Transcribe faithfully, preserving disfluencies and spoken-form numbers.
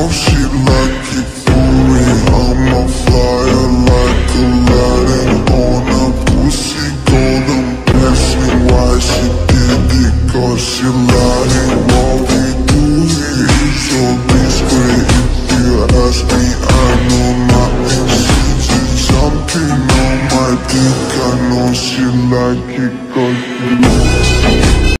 know she like it gooey. I'm a flyer like Aladdin on a pussy golden blessing. Why she did it? Cause she lying. What we do is so discreet. If you ask me, I know nothing. She's jumping on my dick. I know she like it cause she